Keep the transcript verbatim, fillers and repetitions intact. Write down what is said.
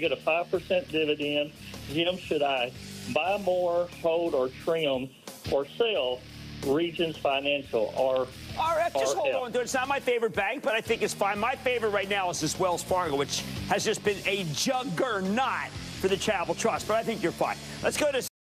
get a five percent dividend. Jim, should I buy more, hold, or trim, or sell Regions Financial or R F? Just hold R F? on to it. It's not my favorite bank, but I think it's fine. My favorite right now is this Wells Fargo, which has just been a juggernaut for the Charitable Trust. But I think you're fine. Let's go to